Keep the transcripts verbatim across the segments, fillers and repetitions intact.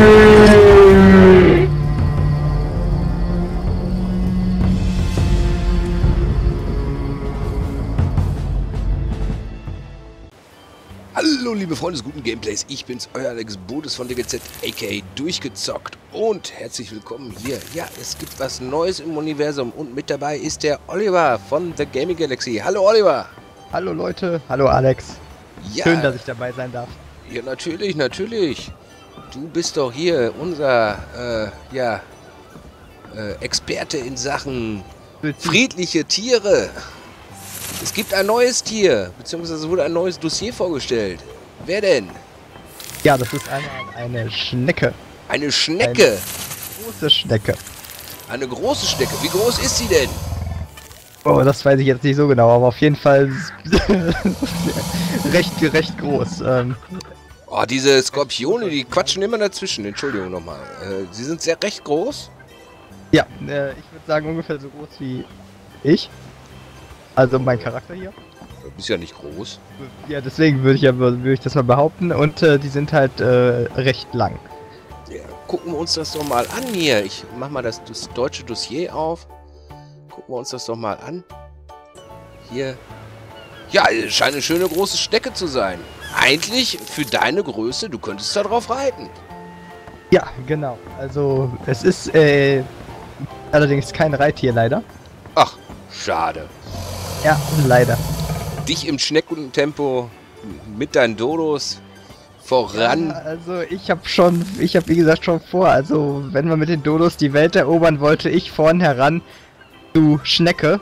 Hallo liebe Freunde des guten Gameplays, ich bin's, euer Alex Bodes von D G Z, aka Durchgezockt, und herzlich willkommen hier. Ja, es gibt was Neues im Universum und mit dabei ist der Oliver von The Gaming Galaxy. Hallo Oliver! Hallo Leute, hallo Alex. Ja, schön, dass ich dabei sein darf. Ja, natürlich, natürlich. Du bist doch hier unser, äh, ja, äh, Experte in Sachen friedliche Tiere. Es gibt ein neues Tier, beziehungsweise wurde ein neues Dossier vorgestellt. Wer denn? Ja, das ist eine, eine Schnecke. Eine Schnecke? Eine große Schnecke. Eine große Schnecke. Wie groß ist sie denn? Oh, das weiß ich jetzt nicht so genau, aber auf jeden Fall recht, recht groß. Ähm, Oh, diese Skorpione, die quatschen immer dazwischen. Entschuldigung nochmal. Äh, sie sind sehr recht groß. ja, äh, ich würde sagen ungefähr so groß wie ich. Also mein Charakter hier. Du bist ja nicht groß. Ja, deswegen würde ich ja würde ich das mal behaupten. Und äh, die sind halt äh, recht lang. Ja, gucken wir uns das doch mal an hier. Ich mach mal das, das deutsche Dossier auf. Gucken wir uns das doch mal an. Hier. Ja, es scheint eine schöne große Schnecke zu sein. Eigentlich für deine Größe, du könntest da drauf reiten. Ja, genau. Also es ist äh, allerdings kein Reittier leider. Ach, schade. Ja, leider. Dich im Schneckentempo mit deinen Dodos voran. Ja, also ich habe schon, ich habe wie gesagt schon vor, also wenn man mit den Dodos die Welt erobern wollte, ich vorn heran, du Schnecke.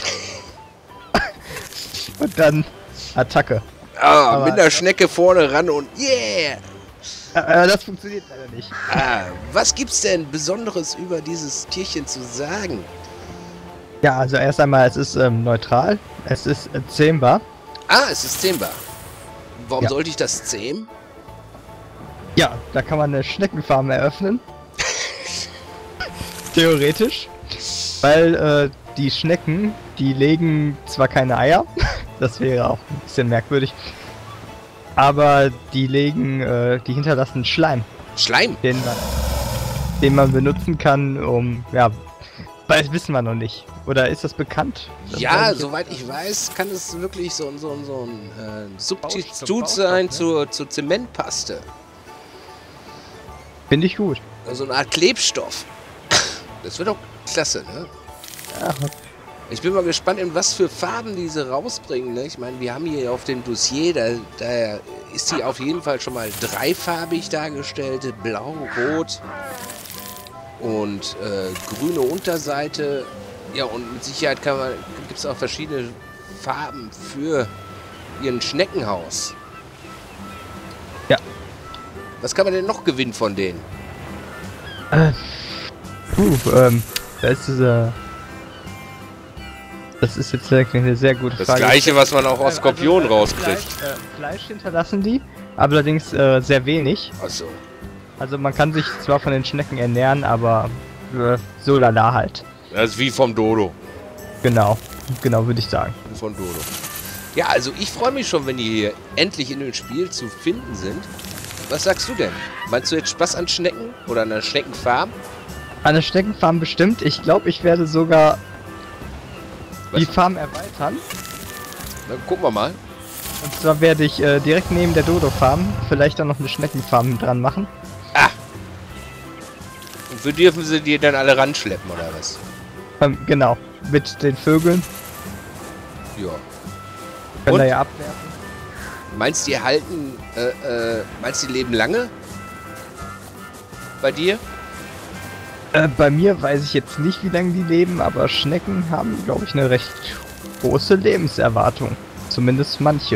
Und dann Attacke. Ah, Aber mit der Schnecke vorne ran und yeah! Äh, das funktioniert leider nicht. Ah, was gibt's denn Besonderes über dieses Tierchen zu sagen? Ja, also erst einmal, es ist ähm, neutral, es ist äh, zähmbar. Ah, es ist zähmbar. Warum Ja. sollte ich das zähmen? Ja, da kann man eine Schneckenfarm eröffnen. Theoretisch. Weil äh, die Schnecken, die legen zwar keine Eier, das wäre auch ein bisschen merkwürdig, aber die legen, äh, die hinterlassen Schleim, Schleim? den man, den man benutzen kann, um, ja, weil das wissen wir noch nicht. Oder ist das bekannt? Das Ja, weiß ich soweit jetzt ich weiß, kann es wirklich so, so, so ein äh, Substitut Baustoff, sein ne? zur, zur Zementpaste. Finde ich gut. So eine Art Klebstoff. Das wird doch klasse, ne? Ja, Ich bin mal gespannt, in was für Farben diese rausbringen. Ne? Ich meine, wir haben hier auf dem Dossier, da, da ist sie auf jeden Fall schon mal dreifarbig dargestellt. Blau, Rot und äh, grüne Unterseite. Ja, und mit Sicherheit gibt es auch verschiedene Farben für ihren Schneckenhaus. Ja. Was kann man denn noch gewinnen von denen? Äh, puh, ähm, da ist dieser... Das ist jetzt wirklich eine sehr gute Das Frage. gleiche, was man auch aus Skorpionen also, äh, rauskriegt. Fleisch, äh, Fleisch hinterlassen die, aber allerdings äh, sehr wenig. Achso. Also man kann sich zwar von den Schnecken ernähren, aber äh, so lala halt. Das ist wie vom Dodo. Genau, genau würde ich sagen. Von Dodo. Ja, also ich freue mich schon, wenn die hier endlich in dem Spiel zu finden sind. Was sagst du denn? Meinst du jetzt Spaß an Schnecken oder an einer Schneckenfarm? Eine Schneckenfarm bestimmt. Ich glaube, ich werde sogar Was? die Farm erweitern. Dann gucken wir mal. Und zwar werde ich äh, direkt neben der Dodo-Farm vielleicht auch noch eine Schneckenfarm dran machen. Ah! Und wir dürfen sie dir dann alle ranschleppen, oder was? Ähm, genau, mit den Vögeln. Ja. Können Und? da ja abwerfen. Meinst du, die halten, äh, äh, meinst du, die leben lange? Bei dir? Äh, bei mir weiß ich jetzt nicht, wie lange die leben, aber Schnecken haben, glaube ich, eine recht große Lebenserwartung. Zumindest manche.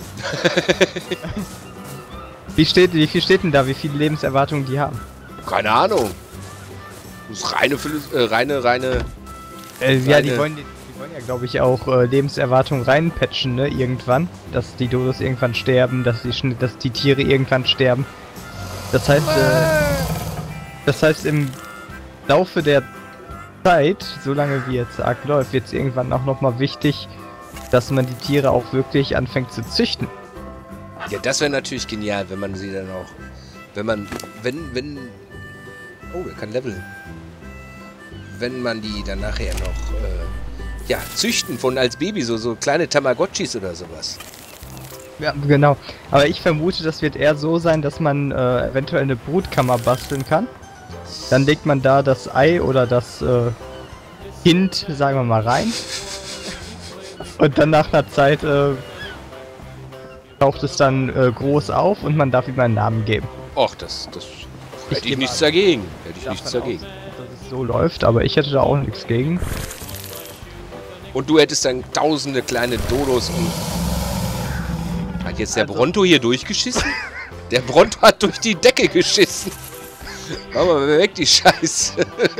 wie, steht, wie viel steht denn da, wie viele Lebenserwartungen die haben? Keine Ahnung. Das ist reine, Philos äh, reine, reine... Äh, ja, die Reine- wollen, die, die wollen ja, glaube ich, auch äh, Lebenserwartung reinpatchen, ne, irgendwann. Dass die Dodos irgendwann sterben, dass die, Schn dass die Tiere irgendwann sterben. Das heißt, äh, das heißt, im Laufe der Zeit, solange wie jetzt Ark läuft, wird es irgendwann auch nochmal wichtig, dass man die Tiere auch wirklich anfängt zu züchten. Ja, das wäre natürlich genial, wenn man sie dann auch Wenn man, wenn, wenn, oh, der kann leveln. Wenn man die dann nachher noch, äh, ja, züchten von als Baby, so, so kleine Tamagotchis oder sowas. Ja, genau. Aber ich vermute, das wird eher so sein, dass man äh, eventuell eine Brutkammer basteln kann. Dann legt man da das Ei oder das äh, Kind, sagen wir mal, rein. Und dann nach einer Zeit äh, taucht es dann äh, groß auf und man darf ihm einen Namen geben. Och, das, das Ich hätte ich geh nichts mal- dagegen. Hätte ich Davon nichts dagegen. aus, dass es so läuft, aber ich hätte da auch nichts gegen. Und du hättest dann tausende kleine Dodos und... Hat jetzt der Also- Bronto hier durchgeschissen? Der Bronto hat durch die Decke geschissen. Mach mal weg die Scheiße.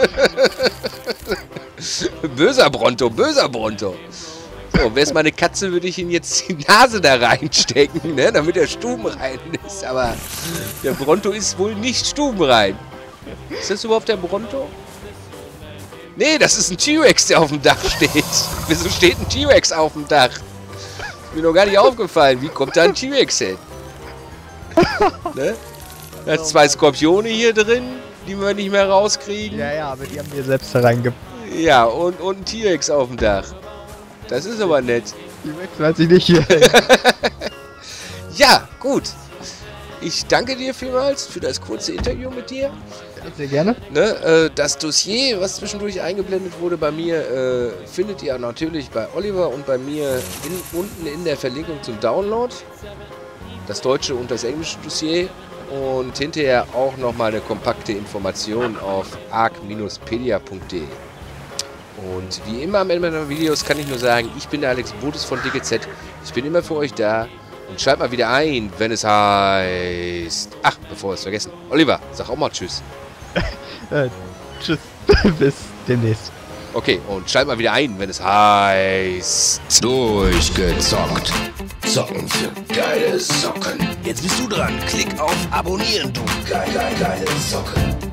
Böser Bronto, böser Bronto. So, wär's meine Katze, würde ich ihn jetzt die Nase da reinstecken, ne, damit er stubenrein ist. Aber der Bronto ist wohl nicht stubenrein. Ist das überhaupt der Bronto? Nee, das ist ein T-Rex, der auf dem Dach steht. Wieso steht ein T-Rex auf dem Dach? Ist mir noch gar nicht aufgefallen. Wie kommt da ein T-Rex hin? Ne? Da hat zwei Skorpione hier drin, die wir nicht mehr rauskriegen. Ja, ja, aber die haben wir selbst hereingebracht. Ja, und, und ein T-Rex auf dem Dach. Das ist aber nett. Die weiß ich nicht hier. Ja, gut. Ich danke dir vielmals für das kurze Interview mit dir. Sehr gerne. Ne, äh, das Dossier, was zwischendurch eingeblendet wurde bei mir, äh, findet ihr natürlich bei Oliver und bei mir in, unten in der Verlinkung zum Download. Das deutsche und das englische Dossier. Und hinterher auch nochmal eine kompakte Information auf arc Bindestrich pedia punkt de. Und wie immer am Ende meiner Videos kann ich nur sagen, ich bin der Alex Brutus von D G Z. Ich bin immer für euch da. Und schalt mal wieder ein, wenn es heißt... Ach, bevor wir es vergessen. Oliver, sag auch mal Tschüss. Äh, tschüss. Bis demnächst. Okay, und schalt mal wieder ein, wenn es heißt... Durchgezockt. Zocken für geile Socken. Jetzt bist du dran. Klick auf Abonnieren, du. Geil, geil, geile Socken.